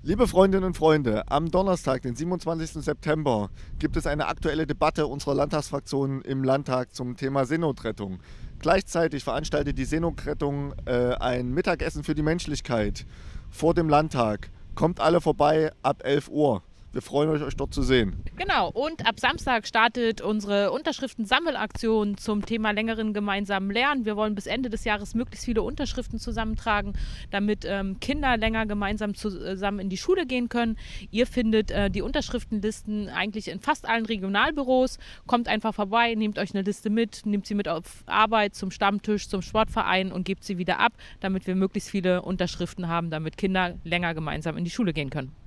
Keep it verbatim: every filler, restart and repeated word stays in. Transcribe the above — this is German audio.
Liebe Freundinnen und Freunde, am Donnerstag, den siebenundzwanzigsten September, gibt es eine aktuelle Debatte unserer Landtagsfraktion im Landtag zum Thema Seenotrettung. Gleichzeitig veranstaltet die Seenotrettung äh, ein Mittagessen für die Menschlichkeit vor dem Landtag. Kommt alle vorbei ab elf Uhr. Wir freuen uns, euch dort zu sehen. Genau, und ab Samstag startet unsere Unterschriftensammelaktion zum Thema längeren gemeinsamen Lernen. Wir wollen bis Ende des Jahres möglichst viele Unterschriften zusammentragen, damit ähm, Kinder länger gemeinsam zusammen in die Schule gehen können. Ihr findet äh, die Unterschriftenlisten eigentlich in fast allen Regionalbüros. Kommt einfach vorbei, nehmt euch eine Liste mit, nehmt sie mit auf Arbeit, zum Stammtisch, zum Sportverein und gebt sie wieder ab, damit wir möglichst viele Unterschriften haben, damit Kinder länger gemeinsam in die Schule gehen können.